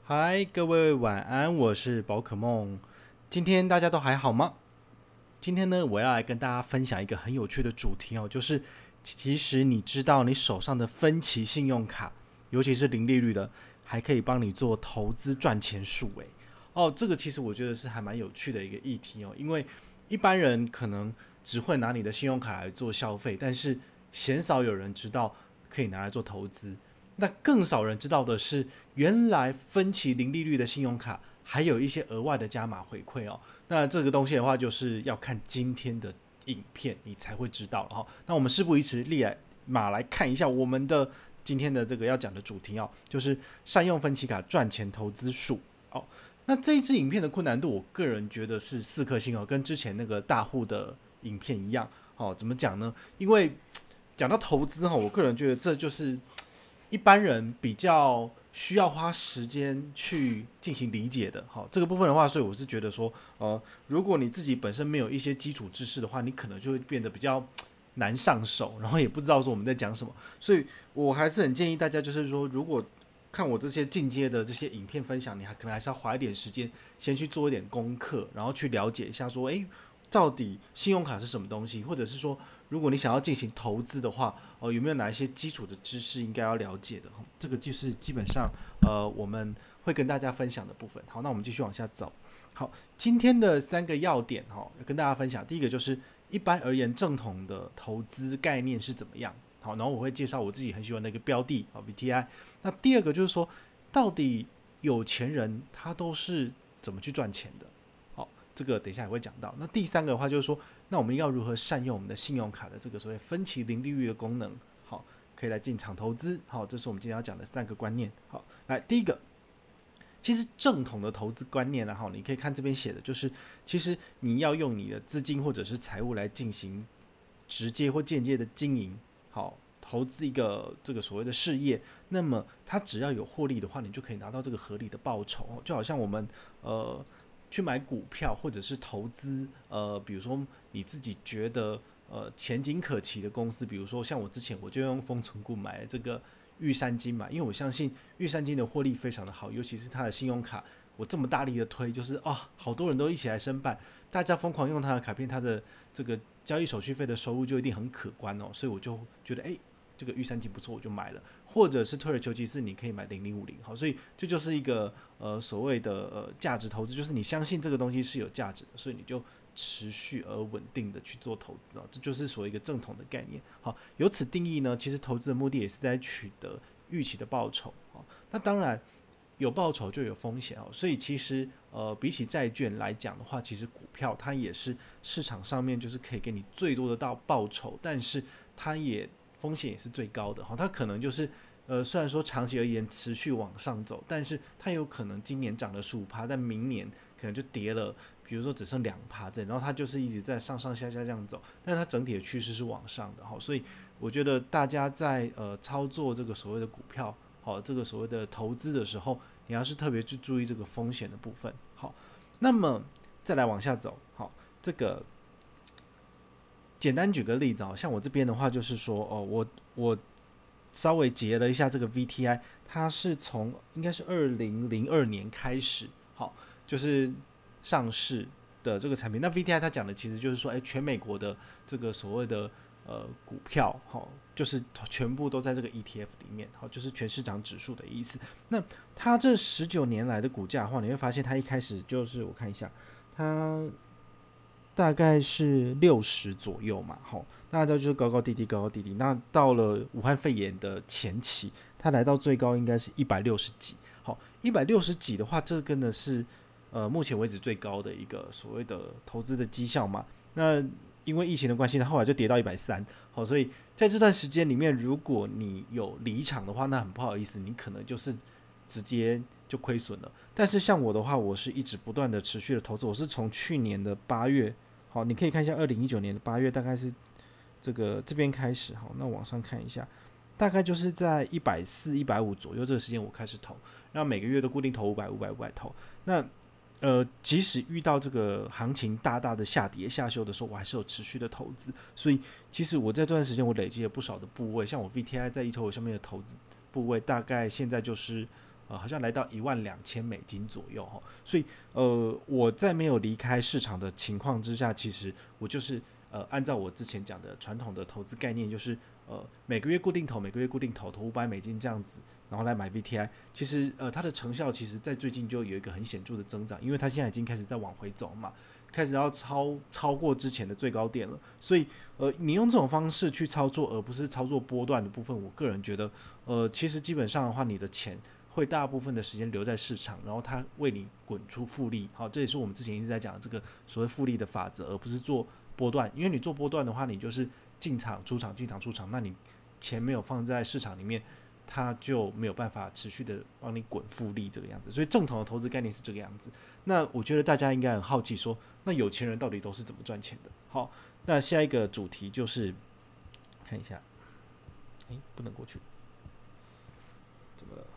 嗨，各位晚安，我是宝可梦。今天大家都还好吗？今天呢，我要来跟大家分享一个很有趣的主题哦，就是其实你知道你手上的分期信用卡，尤其是零利率的，还可以帮你做投资赚钱术诶。哦，这个其实我觉得是还蛮有趣的一个议题哦，因为一般人可能只会拿你的信用卡来做消费，但是鲜少有人知道可以拿来做投资。那更少人知道的是，原来分期零利率的信用卡还有一些额外的加码回馈哦。那这个东西的话，就是要看今天的影片，你才会知道了哈。那我们事不宜迟，立马来看一下我们的今天的这个要讲的主题哦，就是善用分期卡赚钱投资术哦。那这一支影片的困难度，我个人觉得是4颗星哦，跟之前那个大户的影片一样哦。怎么讲呢？因为讲到投资哈，我个人觉得这就是一般人比较需要花时间去进行理解的。好，这个部分的话，所以我是觉得说，如果你自己本身没有一些基础知识的话，你可能就会变得比较难上手，然后也不知道说我们在讲什么。所以我还是很建议大家，就是说，如果看我这些进阶的这些影片分享，你可能还是要花一点时间，先去做一点功课，然后去了解一下说，到底信用卡是什么东西，或者是说，如果你想要进行投资的话，有没有哪一些基础的知识应该要了解的？这个就是基本上我们会跟大家分享的部分。好，那我们继续往下走。好，今天的3个要点要跟大家分享。第一个就是一般而言正统的投资概念是怎么样。好，然后我会介绍我自己很喜欢的一个标的VTI。那第二个就是说，到底有钱人他都是怎么去赚钱的？好，这个等一下也会讲到。那第三个的话就是说，那我们要如何善用我们的信用卡的这个所谓分期零利率的功能？好，可以来进场投资。好，这是我们今天要讲的3个观念。好，来第一个，其实正统的投资观念啊，你可以看这边写的，就是其实你要用你的资金或者是财务来进行直接或间接的经营。好，投资一个这个所谓的事业，那么它只要有获利的话，你就可以拿到这个合理的报酬。就好像我们去买股票或者是投资比如说你自己觉得前景可期的公司，比如说像我之前我就用丰存股买了这个玉山金嘛，因为我相信玉山金的获利非常的好，尤其是它的信用卡，我这么大力的推，就是好多人都一起来申办，大家疯狂用它的卡片，它的这个交易手续费的收入就一定很可观哦，所以我就觉得这个玉山金不错，我就买了，或者是退而求其次，你可以买0050，好，所以这就是一个所谓的价值投资，就是你相信这个东西是有价值的，所以你就持续而稳定的去做投资这就是所谓一个正统的概念。好，由此定义呢，其实投资的目的也是在取得预期的报酬。那当然有报酬就有风险所以其实比起债券来讲的话，其实股票它也是市场上面就是可以给你最多的到报酬，但是它也风险也是最高的它可能就是虽然说长期而言持续往上走，但是它有可能今年涨了15%，但明年可能就跌了，比如说只剩2%这样，然后它就是一直在上上下下这样走，但是它整体的趋势是往上的所以我觉得大家在操作这个所谓的股票这个所谓的投资的时候，你要是特别去注意这个风险的部分。好，那么再来往下走。好，这个简单举个例子像我这边的话，就是说我稍微截了一下这个 VTI， 它是从应该是2002年开始，好，就是上市的这个产品。那 VTI 它讲的其实就是说，全美国的这个所谓的股票，就是全部都在这个 ETF 里面，就是全市场指数的意思。那它这19年来的股价的话，你会发现它一开始就是我看一下，它大概是60左右嘛，大家就是高高低低，高高低低。那到了武汉肺炎的前期，它来到最高应该是160几。好，160几的话，这真的是目前为止最高的一个所谓的投资的绩效嘛。那因为疫情的关系呢，后来就跌到130。好，所以在这段时间里面，如果你有离场的话，那很不好意思，你可能就是直接就亏损了。但是像我的话，我是一直不断的持续的投资，我是从去年的8月，好，你可以看一下2019年的8月，大概是这边开始，好，那往上看一下，大概就是在140、150左右这个时间我开始投，然后每个月都固定投500、500、500投。那即使遇到这个行情大大的下跌下修的时候，我还是有持续的投资。所以其实我在这段时间我累积了不少的部位，像我 VTI 在eToro上面的投资部位，大概现在就是好像来到$12,000左右哈。所以我在没有离开市场的情况之下，其实我就是按照我之前讲的传统的投资概念，就是每个月固定投，每个月固定投$500这样子，然后来买 VTI。其实它的成效其实在最近就有一个很显著的增长，因为它现在已经开始在往回走嘛，开始要超过之前的最高点了。所以你用这种方式去操作，而不是操作波段的部分，我个人觉得其实基本上的话，你的钱会大部分的时间留在市场，然后它为你滚出复利。好，这也是我们之前一直在讲的这个所谓复利的法则，而不是做波段。因为你做波段的话，你就是进场出场进场出场，那你钱没有放在市场里面，它就没有办法持续的帮你滚复利这个样子。所以正统的投资概念是这个样子。那我觉得大家应该很好奇说，那有钱人到底都是怎么赚钱的？好，那下一个主题就是看一下，不能过去，怎么了？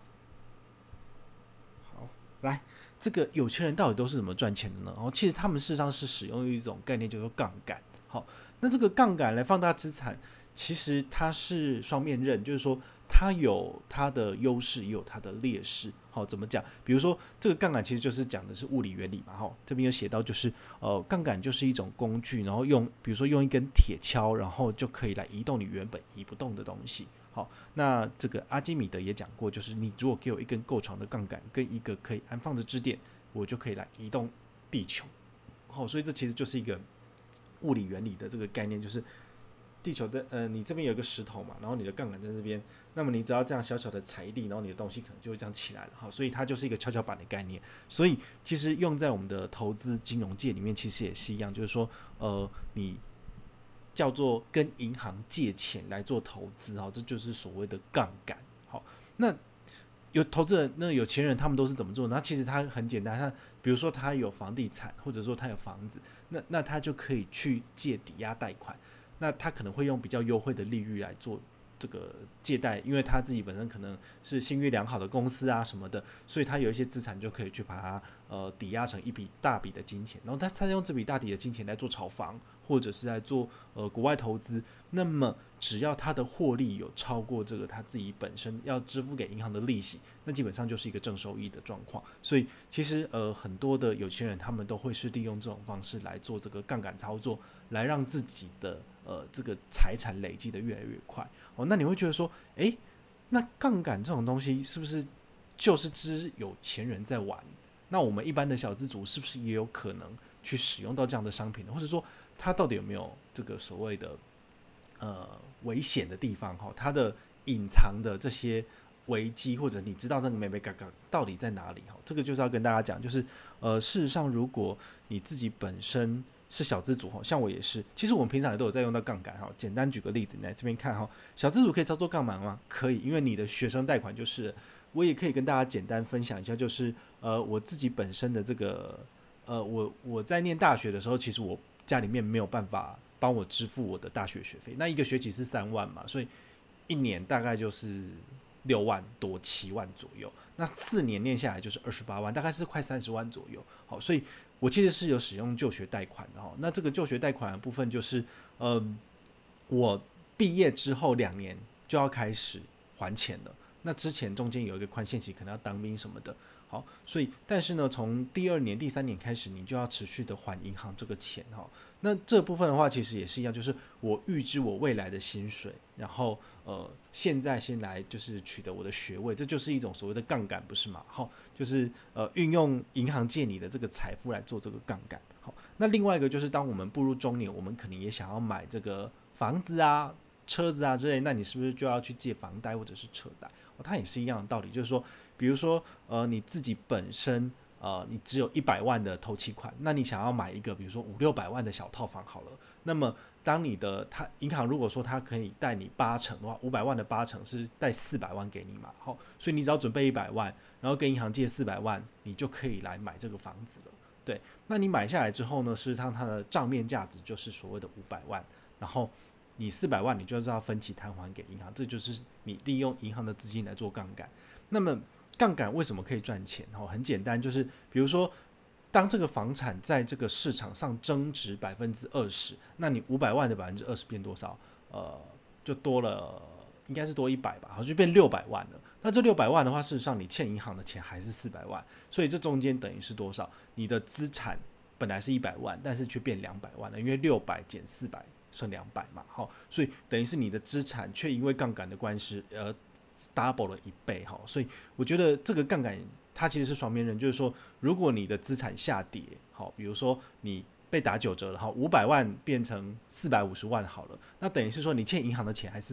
好，来，这个有钱人到底都是怎么赚钱的呢？其实他们事实上是使用一种概念叫做杠杆。好，那这个杠杆来放大资产，其实它是双面刃，就是说它有它的优势，也有它的劣势。好，怎么讲？比如说这个杠杆其实就是讲的是物理原理嘛。好，这边有写到就是杠杆就是一种工具，然后比如说用一根铁锹，然后就可以来移动你原本移不动的东西。好，那这个阿基米德也讲过，就是你如果给我一根够长的杠杆跟一个可以安放的支点，我就可以来移动地球。好，所以这其实就是一个物理原理的这个概念，就是地球的你这边有一个石头嘛，然后你的杠杆在这边，那么你只要这样小小的踩一力，然后你的东西可能就会这样起来了。好，所以它就是一个跷跷板的概念。所以其实用在我们的投资金融界里面，其实也是一样，就是说你叫做跟银行借钱来做投资，这就是所谓的杠杆。好，那有投资人，那有钱人他们都是怎么做呢？那其实他很简单，他比如说他有房地产，或者说他有房子，那他就可以去借抵押贷款，那他可能会用比较优惠的利率来做这个借贷，因为他自己本身可能是信誉良好的公司啊什么的，所以他有一些资产就可以去把它抵押成一笔大笔的金钱，然后他用这笔大笔的金钱来做炒房，或者是来做国外投资。那么只要他的获利有超过这个他自己本身要支付给银行的利息，那基本上就是一个正收益的状况。所以其实很多的有钱人他们都会是利用这种方式来做这个杠杆操作，来让自己的这个财产累积的越来越快。那你会觉得说，那杠杆这种东西是不是就是只有钱人在玩？那我们一般的小资族是不是也有可能去使用到这样的商品呢？或者说它到底有没有这个所谓的危险的地方？它的隐藏的这些危机，或者你知道那个眉眉角角到底在哪里？这个就是要跟大家讲，就是事实上如果你自己本身是小资族，像我也是，其实我们平常也都有在用到杠杆。简单举个例子，你来这边看，小资族可以操作杠杆吗？可以，因为你的学生贷款就是。我也可以跟大家简单分享一下，就是我自己本身的这个我在念大学的时候，其实我家里面没有办法帮我支付我的大学学费，那一个学期是3万嘛，所以一年大概就是6万多7万左右，那4年念下来就是28万，大概是快30万左右。好，所以我其实是有使用就学贷款的。那这个就学贷款的部分就是我毕业之后2年就要开始还钱了，那之前中间有一个宽限期，可能要当兵什么的。好，所以但是呢，从第2年、第3年开始，你就要持续的还银行这个钱。那这部分的话，其实也是一样，就是我预支我未来的薪水，然后现在先来就是取得我的学位，这就是一种所谓的杠杆，不是吗？好，就是运用银行借你的这个财富来做这个杠杆。好，那另外一个就是当我们步入中年，我们可能也想要买这个房子啊、车子啊之类，那你是不是就要去借房贷或者是车贷？它也是一样的道理，就是说，比如说你自己本身你只有100万的头期款，那你想要买一个比如说500-600万的小套房好了，那么当你的银行如果说它可以贷你80%的话，500万的80%是贷400万给你嘛，好，所以你只要准备100万，然后跟银行借400万，你就可以来买这个房子了。对，那你买下来之后呢，事实上它的账面价值就是所谓的500万，然后你400万你就是要分期摊还给银行，这就是你利用银行的资金来做杠杆。那么杠杆为什么可以赚钱？很简单，就是比如说当这个房产在这个市场上增值20%，那你500万的20%变多少？就多了，应该是多100吧，好，就变600万了。 那这600万的话，事实上你欠银行的钱还是400万，所以这中间等于是多少？你的资产本来是100万，但是却变200万了，因为600减400剩200嘛，好，所以等于是你的资产却因为杠杆的关系double 了1倍，好，所以我觉得这个杠杆它其实是双面刃，就是说如果你的资产下跌，好，比如说你被打9折了，好，500万变成450万好了，那等于是说你欠银行的钱还是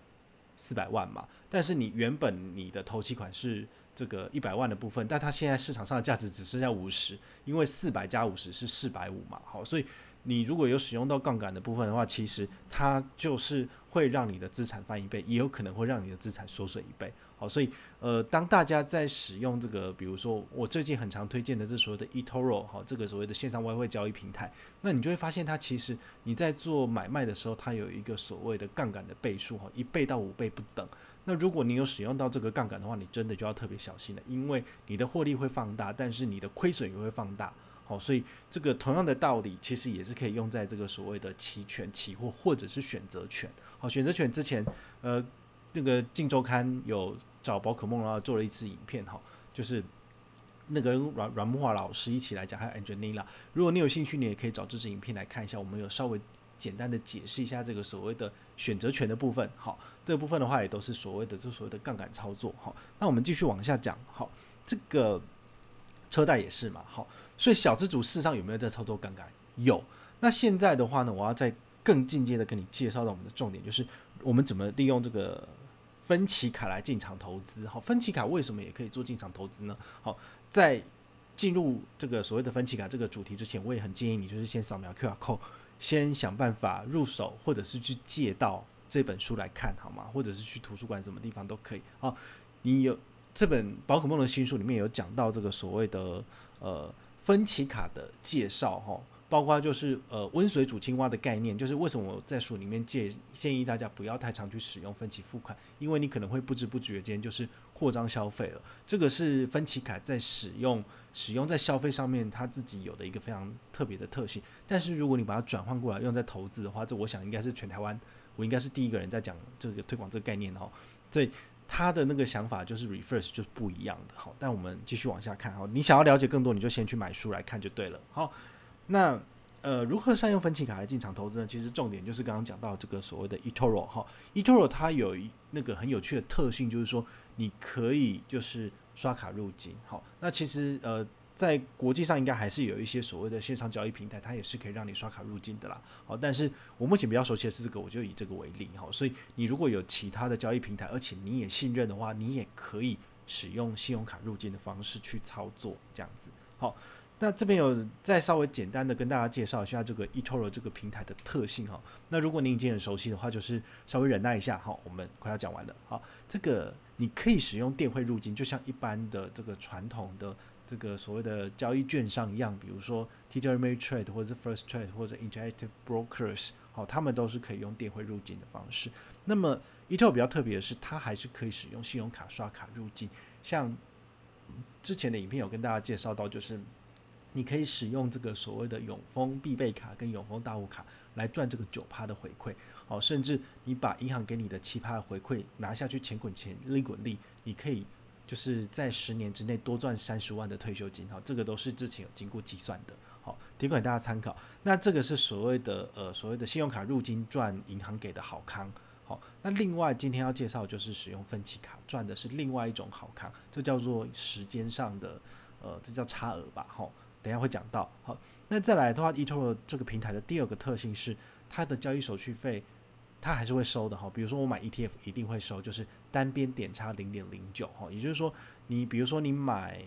400万嘛，但是你原本你的头期款是这个100万的部分，但它现在市场上的价值只剩下50，因为400加50是450嘛，好，所以你如果有使用到杠杆的部分的话，其实它就是会让你的资产翻1倍，也有可能会让你的资产缩水1倍。好，所以当大家在使用这个，比如说我最近很常推荐的这所谓的 eToro， 好，这个所谓的线上外汇交易平台，那你就会发现它其实你在做买卖的时候，它有一个所谓的杠杆的倍数，1倍到5倍不等。那如果你有使用到这个杠杆的话，你真的就要特别小心了，因为你的获利会放大，但是你的亏损也会放大。好，所以这个同样的道理，其实也是可以用在这个所谓的期权、期货或者是选择权。好，选择权之前，那个镜周刊有找宝可梦然后做了一支影片，哈，就是那个阮木华老师一起来讲，还有 Angelina。如果你有兴趣，你也可以找这支影片来看一下，我们有稍微简单的解释一下这个所谓的选择权的部分。好，这个部分的话也都是所谓的杠杆操作。好，那我们继续往下讲。好，这个车贷也是嘛。好。所以小资主事实上有没有在操作杠杆？有。那现在的话呢，我要再更进阶的跟你介绍到我们的重点，就是我们怎么利用这个分期卡来进场投资。好，分期卡为什么也可以做进场投资呢？好，在进入这个所谓的分期卡这个主题之前，我也很建议你就是先扫描 QR code， 先想办法入手，或者是去借到这本书来看，好吗？或者是去图书馆什么地方都可以。好，你有这本宝可梦的新书里面有讲到这个所谓的分期卡的介绍，包括就是温水煮青蛙的概念，就是为什么我在书里面建议大家不要太常去使用分期付款，因为你可能会不知不觉间就是扩张消费了。这个是分期卡在使用在消费上面它自己有的一个非常特别的特性。但是如果你把它转换过来用在投资的话，这我想应该是全台湾我应该是第一个人在讲这个推广这个概念，所以他的那个想法就是 reverse 就是不一样的。好，但我们继续往下看。好，你想要了解更多，你就先去买书来看就对了。好，那如何善用分期卡来进场投资呢？其实重点就是刚刚讲到这个所谓的 eToro 哈，eToro 它有那个很有趣的特性，就是说你可以就是刷卡入金。好，那其实在国际上应该还是有一些所谓的线上交易平台，它也是可以让你刷卡入金的啦。好，但是我目前比较熟悉的是这个，我就以这个为例。好，所以你如果有其他的交易平台，而且你也信任的话，你也可以使用信用卡入金的方式去操作，这样子。好，那这边有再稍微简单的跟大家介绍一下这个 eToro 这个平台的特性哈。那如果你已经很熟悉的话，就是稍微忍耐一下。好，我们快要讲完了。好，这个你可以使用电汇入金，就像一般的这个传统的这个所谓的交易券商一样，比如说 TD Ameritrade 或者 First Trade 或者 Interactive Brokers， 好，他们都是可以用电汇入金的方式。那么 eToro 比较特别的是，它还是可以使用信用卡刷卡入金。像之前的影片有跟大家介绍到，就是你可以使用这个所谓的永丰必备卡跟永丰大户卡来赚这个9%的回馈。好，甚至你把银行给你的7%的回馈拿下去，钱滚钱，利滚利，你可以就是在10年之内多赚30万的退休金。好，这个都是之前有经过计算的。好，提供给大家参考。那这个是所谓的信用卡入金赚银行给的好康。好，那另外今天要介绍就是使用分期卡赚的是另外一种好康，这叫做时间上的这叫差额吧。好，等一下会讲到。好，那再来的话 eToro 这个平台的第二个特性是它的交易手续费它还是会收的。比如说我买 ETF 一定会收，就是单边点差 0.09， 也就是说你比如说你买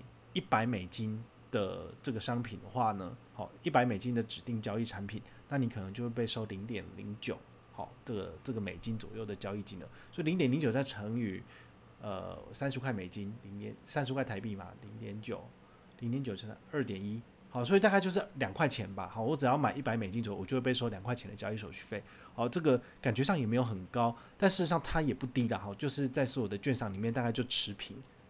$100的这个商品的话呢，好，$100的指定交易产品，那你可能就会被收 0.09， 好，这个美金左右的交易金额。所以 0.09 再乘以30块美金，30块台币嘛，0.9乘以2.1，好，所以大概就是2块钱吧。好，我只要买$100左右，我就会被收2块钱的交易手续费。好，这个感觉上也没有很高，但事实上它也不低啦。好，就是在所有的券商里面大概就持平。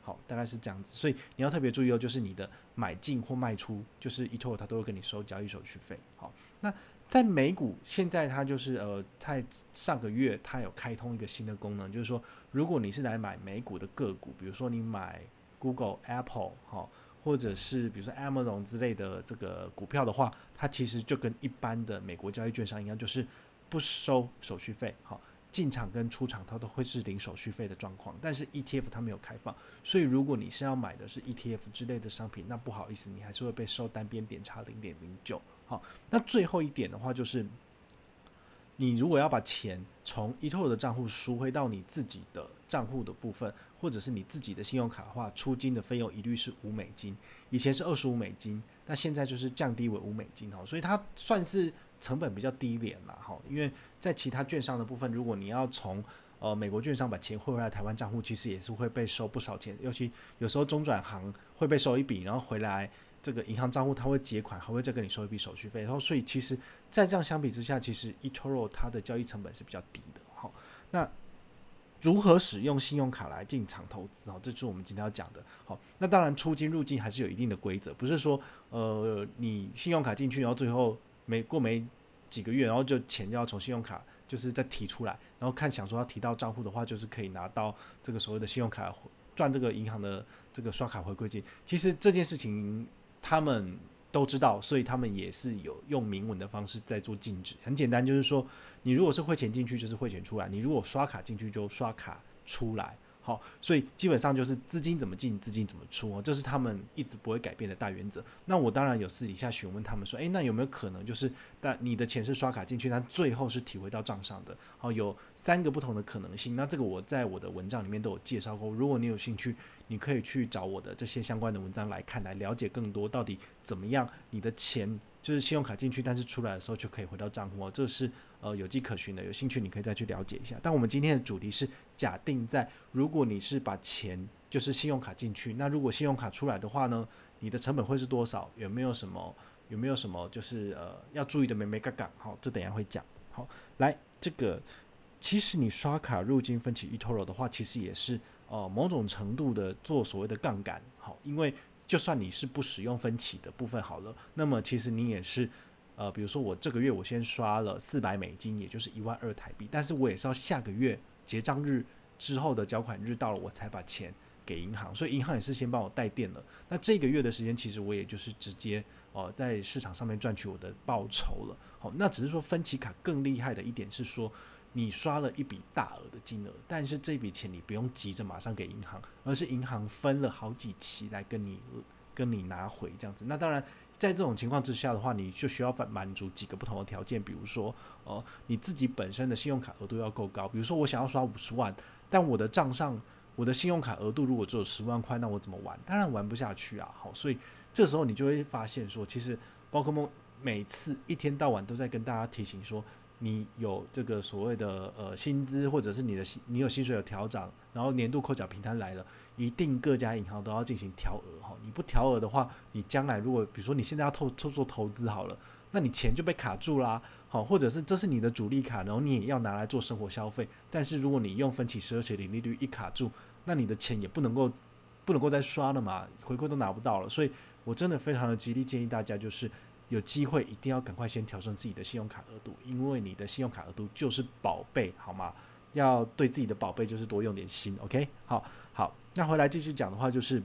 好，大概是这样子。所以你要特别注意就是你的买进或卖出，就是 eToro 它都会跟你收交易手续费。好，那在美股现在它就是在上个月它有开通一个新的功能，就是说如果你是来买美股的个股，比如说你买 Google、Apple 或者是比如说 Amazon 之类的这个股票的话，它其实就跟一般的美国交易券商一样，就是不收手续费。好，进场跟出场它都会是零手续费的状况，但是 ETF 它没有开放，所以如果你是要买的是 ETF 之类的商品，那不好意思，你还是会被收单边点差0.09。好，那最后一点的话就是，你如果要把钱从 eToro 的账户赎回到你自己的账户的部分，或者是你自己的信用卡的话，出金的费用一律是$5，以前是$25，那现在就是降低为$5，所以它算是成本比较低廉啦。因为在其他券商的部分，如果你要从美国券商把钱汇回来台湾账户，其实也是会被收不少钱，尤其有时候中转行会被收一笔，然后回来这个银行账户它会结款，还会再跟你收一笔手续费，然后所以其实在这样相比之下，其实 eToro 它的交易成本是比较低的。好，那如何使用信用卡来进场投资？这就是我们今天要讲的。好，那当然出金入金还是有一定的规则，不是说你信用卡进去，然后最后没几个月，然后就钱就要从信用卡就是再提出来，然后想说要提到账户的话，就是可以拿到这个所谓的信用卡赚这个银行的这个刷卡回馈金。其实这件事情他们都知道，所以他们也是有用明文的方式在做禁止。很简单，就是说你如果是汇钱进去就是汇钱出来，你如果刷卡进去就刷卡出来。好，所以基本上就是资金怎么进资金怎么出，这是他们一直不会改变的大原则。那我当然有私底下询问他们说，那有没有可能就是你的钱是刷卡进去，但最后是提回到账上的？好，有3个不同的可能性。那这个我在我的文章里面都有介绍过，如果你有兴趣，你可以去找我的这些相关的文章来看，来了解更多到底怎么样你的钱就是信用卡进去，但是出来的时候就可以回到账户，这是有迹可循的。有兴趣你可以再去了解一下。但我们今天的主题是假定在如果你是把钱就是信用卡进去，那如果信用卡出来的话呢，你的成本会是多少？有没有什么就是要注意的眉眉角角？好，这等一下会讲。好，来这个其实你刷卡入金分期 eToro 的话，其实也是某种程度的做所谓的杠杆。好，因为就算你是不使用分期的部分好了，那么其实你也是比如说我这个月我先刷了$400，也就是12000台币，但是我也是要下个月结账日之后的缴款日到了，我才把钱给银行，所以银行也是先帮我带电了。那这个月的时间，其实我也就是直接在市场上面赚取我的报酬了。好，那只是说分期卡更厉害的一点是说，你刷了一笔大额的金额，但是这笔钱你不用急着马上给银行，而是银行分了好几期来跟你拿回这样子。那当然在这种情况之下的话，你就需要满足几个不同的条件，比如说你自己本身的信用卡额度要够高，比如说我想要刷50万，但我的账上我的信用卡额度如果只有10万块，那我怎么玩？当然玩不下去啊。好，所以这时候你就会发现说，其实宝可梦每次一天到晚都在跟大家提醒说，你有这个所谓的薪资，或者是你有薪水有调涨，然后年度扣缴凭单来了，一定各家银行都要进行调额。你不调额的话，你将来如果比如说你现在要做投资好了，那你钱就被卡住啦。好，或者是这是你的主力卡，然后你也要拿来做生活消费，但是如果你用分期12期零利率一卡住，那你的钱也不能够再刷了嘛，回馈都拿不到了。所以我真的非常的极力建议大家，就是有机会一定要赶快先调整自己的信用卡额度，因为你的信用卡额度就是宝贝，好吗？要对自己的宝贝就是多用点心 ，OK？ 好，那回来继续讲的话，就是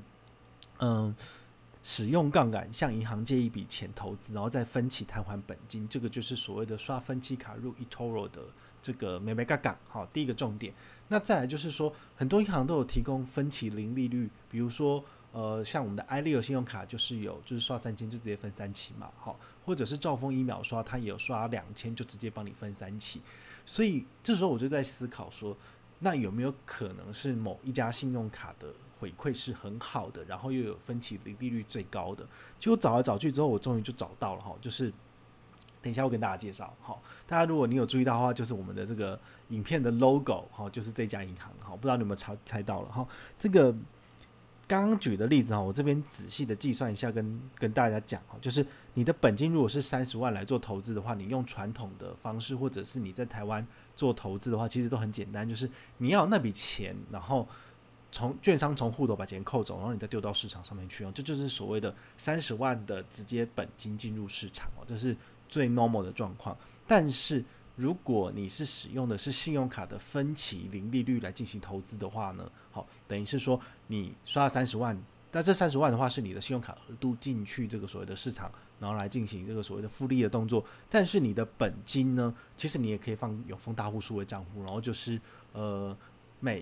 使用杠杆向银行借一笔钱投资，然后再分期摊还本金，这个就是所谓的刷分期卡入 eToro 的这个眉眉角角。好，第一个重点。那再来就是说，很多银行都有提供分期零利率，比如说像我们的 iLeo 信用卡就是刷3000就直接分3期嘛。好，或者是兆丰1秒刷，它也有刷2000就直接帮你分3期。所以这时候我就在思考说，那有没有可能是某一家信用卡的回馈是很好的，然后又有分期零利率最高的？结果找来找去之后，我终于就找到了，就是等一下我跟大家介绍。大家如果你有注意到的话，就是我们的这个影片的 logo 就是这家银行。不知道你有没有猜到了。这个刚刚举的例子我这边仔细的计算一下，跟大家讲，就是你的本金如果是30万来做投资的话，你用传统的方式，或者是你在台湾做投资的话，其实都很简单，就是你要有那笔钱，然后从券商从户头把钱扣走，然后你再丢到市场上面去这就是所谓的30万的直接本金进入市场这是最 normal 的状况。但是如果你是使用的是信用卡的分期零利率来进行投资的话呢，好，等于是说你刷了30万，但这30万的话是你的信用卡额度进去这个所谓的市场，然后来进行这个所谓的复利的动作。但是你的本金呢，其实你也可以放永丰大户数位账户，然后就是每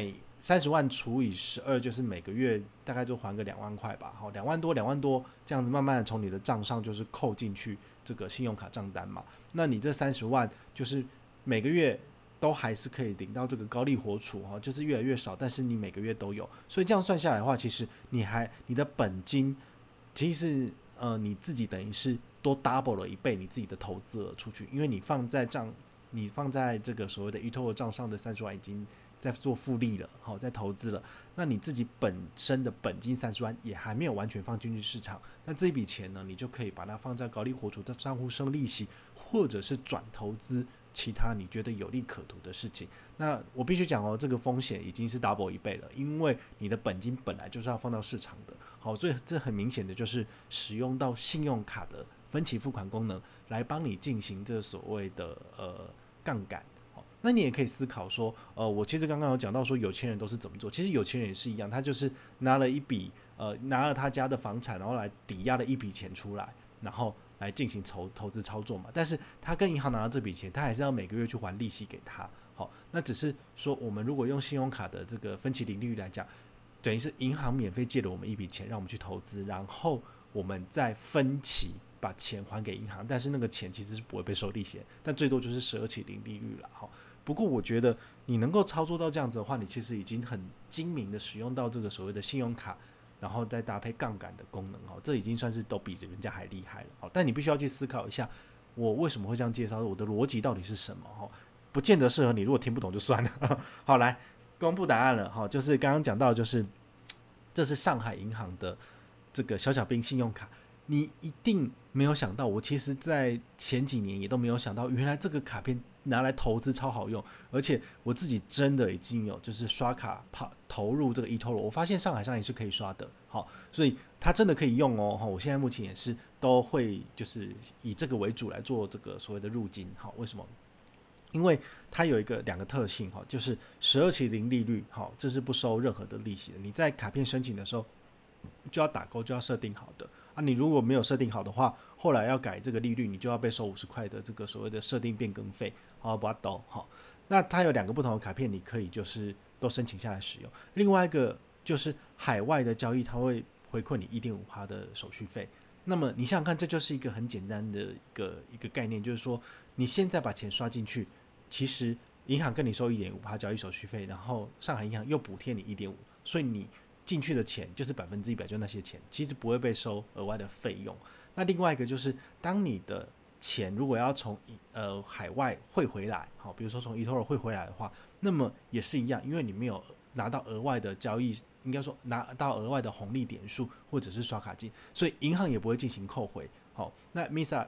30万除以12，就是每个月大概就还个2万块吧，好，2万多这样子，慢慢的从你的账上就是扣进去这个信用卡账单嘛。那你这30万就是每个月都还是可以领到这个高利活储就是越来越少，但是你每个月都有，所以这样算下来的话，其实你的本金其实你自己等于是多 double 了1倍你自己的投资额出去，因为你放在这个所谓的eToro账上的30万已经在做复利了，好，在投资了，那你自己本身的本金30万也还没有完全放进去市场，那这一笔钱呢，你就可以把它放在高利活储的账户生利息，或者是转投资其他你觉得有利可图的事情。那我必须讲这个风险已经是 double 1倍了，因为你的本金本来就是要放到市场的，好，所以这很明显的就是使用到信用卡的分期付款功能来帮你进行这所谓的杠杆。那你也可以思考说，我其实刚刚有讲到说有钱人都是怎么做，其实有钱人也是一样，他就是拿了他家的房产，然后来抵押了一笔钱出来，然后来进行投资操作嘛。但是他跟银行拿到这笔钱，他还是要每个月去还利息给他。好，那只是说我们如果用信用卡的这个分期零利率来讲，等于是银行免费借了我们一笔钱，让我们去投资，然后我们再分期把钱还给银行，但是那个钱其实是不会被收利息，但最多就是12期零利率了。不过我觉得你能够操作到这样子的话，你其实已经很精明的使用到这个所谓的信用卡，然后再搭配杠杆的功能，这已经算是都比人家还厉害了。但你必须要去思考一下，我为什么会这样介绍，我的逻辑到底是什么，不见得适合你，如果听不懂就算了。好，来公布答案了，就是刚刚讲到，就是这是上海银行的这个小小兵信用卡。你一定没有想到，我其实在前几年也都没有想到，原来这个卡片拿来投资超好用，而且我自己真的已经有就是刷卡投入这个 eToro， 我发现上海上也是可以刷的，好，所以它真的可以用我现在目前也是都会就是以这个为主来做这个所谓的入金，好，为什么？因为它有2个特性，就是12期零利率，这是不收任何的利息的，你在卡片申请的时候就要打勾，就要设定好的。你如果没有设定好的话，后来要改这个利率，你就要被收50块的这个所谓的设定变更费，好，不要抖，好。那它有2个不同的卡片，你可以就是都申请下来使用。另外一个就是海外的交易，它会回馈你1.5% 的手续费。那么你想想看，这就是一个很简单的一个概念，就是说你现在把钱刷进去，其实银行跟你收1.5% 交易手续费，然后上海银行又补贴你1.5%，所以你进去的钱就是100%，就那些钱，其实不会被收额外的费用。那另外一个就是，当你的钱如果要从海外汇回来，好，比如说从 eToro 汇回来的话，那么也是一样，因为你没有拿到额外的交易，应该说拿到额外的红利点数或者是刷卡金，所以银行也不会进行扣回。好，那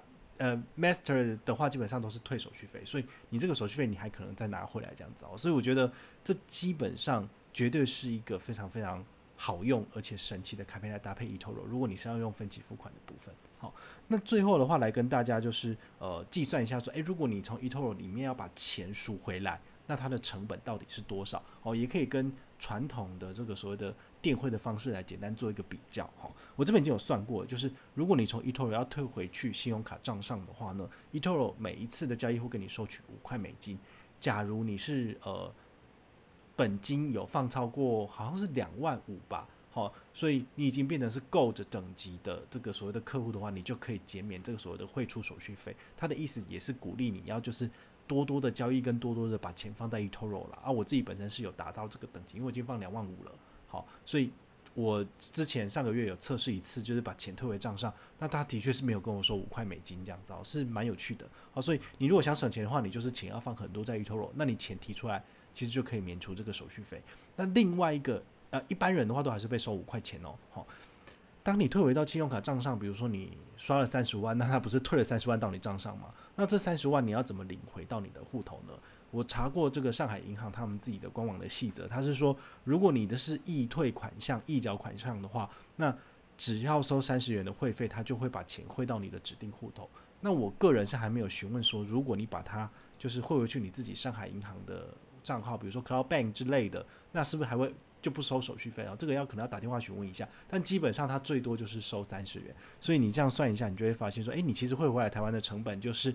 Master 的话基本上都是退手续费，所以你这个手续费你还可能再拿回来这样子。所以我觉得这基本上绝对是一个非常非常好用而且神奇的卡片来搭配 eToro， 如果你是要用分期付款的部分。好，那最后的话来跟大家就是计算一下说，如果你从 eToro 里面要把钱赎回来，那它的成本到底是多少？也可以跟传统的这个所谓的电汇的方式来简单做一个比较。我这边已经有算过，就是如果你从 eToro 要退回去信用卡账上的话呢， eToro 每一次的交易会跟你收取5块美金。假如你是本金有放超过好像是2万5吧，所以你已经变成是够着等级的这个所谓的客户的话，你就可以减免这个所谓的汇出手续费。他的意思也是鼓励你要就是多多的交易跟多多的把钱放在 eToro 啦。我自己本身是有达到这个等级，因为我已经放2万5了，好，所以我之前上个月有测试一次，就是把钱退回账上，那他的确是没有跟我说5块美金这样子，是蛮有趣的。所以你如果想省钱的话，你就是钱要放很多在 eToro， 那你钱提出来其实就可以免除这个手续费。那另外一个一般人的话都还是被收5块钱当你退回到信用卡账上，比如说你刷了30万，那他不是退了30万到你账上吗？那这30万你要怎么领回到你的户头呢？ 我查过这个上海银行他们自己的官网的细则，他是说，如果你的是易退款项、易缴款项的话，那只要收30元的会费，他就会把钱汇到你的指定户头。那我个人是还没有询问说，如果你把它就是汇回去你自己上海银行的账号，比如说 Cloud Bank 之类的，那是不是还会就不收手续费啊？这个可能要打电话询问一下，但基本上它最多就是收30元。所以你这样算一下，你就会发现说，你其实汇回来台湾的成本就是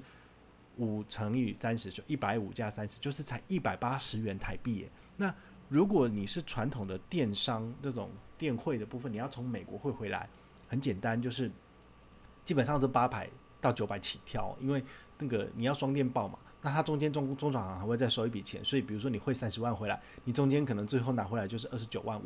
5乘以30，就150加30，就是才180元台币耶。那如果你是传统的电商这种电汇的部分，你要从美国汇回来，很简单，就是基本上是800到900起跳，因为那个你要双电报嘛，那它中间中转行还会再收一笔钱，所以比如说你汇30万回来，你中间可能最后拿回来就是29万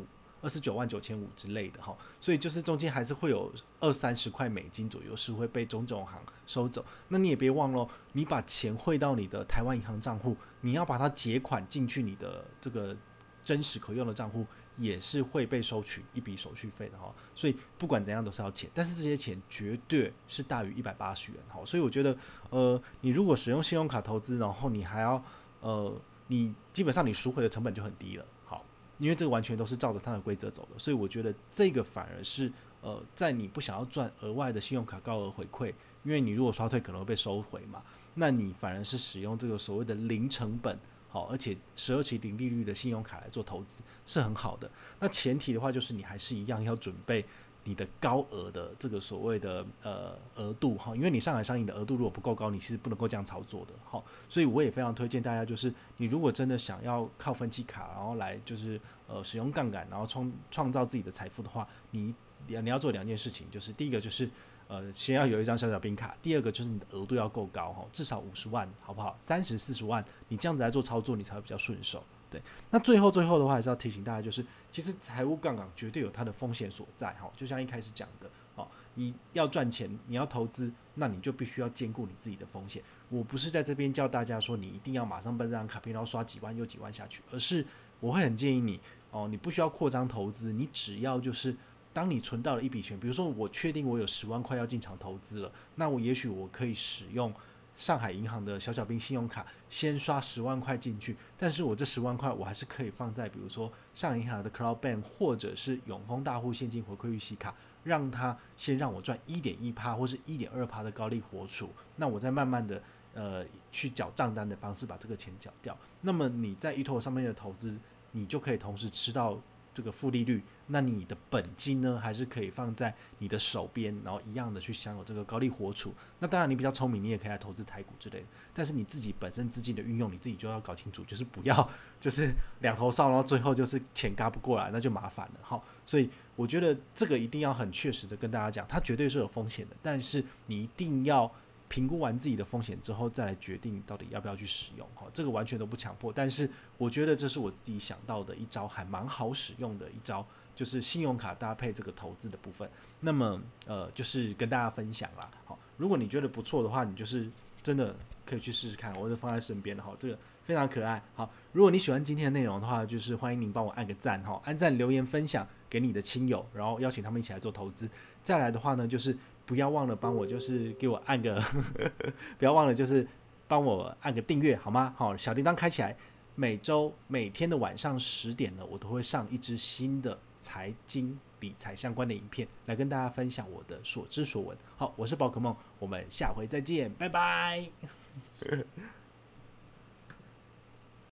9,500之类的哈，所以就是中间还是会有20-30块美金左右是会被中转行收走。那你也别忘了，你把钱汇到你的台湾银行账户，你要把它结款进去你的这个真实可用的账户，也是会被收取一笔手续费的哈，所以不管怎样都是要钱，但是这些钱绝对是大于180元哈，所以我觉得你如果使用信用卡投资，然后你还要你基本上你赎回的成本就很低了，好，因为这个完全都是照着它的规则走的，所以我觉得这个反而是在你不想要赚额外的信用卡高额回馈，因为你如果刷退可能会被收回嘛，那你反而是使用这个所谓的零成本。好，而且12期零利率的信用卡来做投资是很好的。那前提的话，就是你还是一样要准备你的高额的这个所谓的额度哈，因为你上海商银的额度如果不够高，你其实不能够这样操作的。好，所以我也非常推荐大家，就是你如果真的想要靠分期卡，然后来就是使用杠杆，然后创造自己的财富的话，你要做2件事情，就是第一个就是先要有一张小小冰卡，第二个就是你的额度要够高，至少50万，好不好？30-40万，你这样子来做操作，你才会比较顺手。对，那最后的话，还是要提醒大家，就是其实财务杠杆绝对有它的风险所在，就像一开始讲的，你要赚钱，你要投资，那你就必须要兼顾你自己的风险。我不是在这边叫大家说你一定要马上奔这张卡片，然后刷几万又几万下去，而是我会很建议你，你不需要扩张投资，你只要就是当你存到了一笔钱，比如说我确定我有10万块要进场投资了，那也许我可以使用上海银行的小小兵信用卡先刷10万块进去，但是我这10万块我还是可以放在比如说上海银行的 Cloud Bank 或者是永丰大户现金回馈预息卡，让它先让我赚 1.1% 或是 1.2% 的高利活储，那我再慢慢的去缴账单的方式把这个钱缴掉。那么你在eToro上面的投资，你就可以同时吃到这个负利率，那你的本金呢还是可以放在你的手边，然后一样的去享有这个高利活储。那当然你比较聪明，你也可以来投资台股之类的，但是你自己本身资金的运用你自己就要搞清楚，就是不要就是两头烧，然后最后就是钱嘎不过来，那就麻烦了。好，所以我觉得这个一定要很确实的跟大家讲，它绝对是有风险的，但是你一定要评估完自己的风险之后再来决定到底要不要去使用，这个完全都不强迫，但是我觉得这是我自己想到的一招还蛮好使用的一招，就是信用卡搭配这个投资的部分。那么就是跟大家分享啦。好，如果你觉得不错的话，你就是真的可以去试试看，我就放在身边的，这个非常可爱。好，如果你喜欢今天的内容的话，就是欢迎您帮我按个赞，按赞留言分享给你的亲友，然后邀请他们一起来做投资。再来的话呢，就是不要忘了帮我就是给我按个不要忘了就是帮我按个订阅好吗？好，小铃铛开起来，每天的晚上10点呢，我都会上一支新的财经理财相关的影片来跟大家分享我的所知所闻。好，我是宝可梦，我们下回再见，拜拜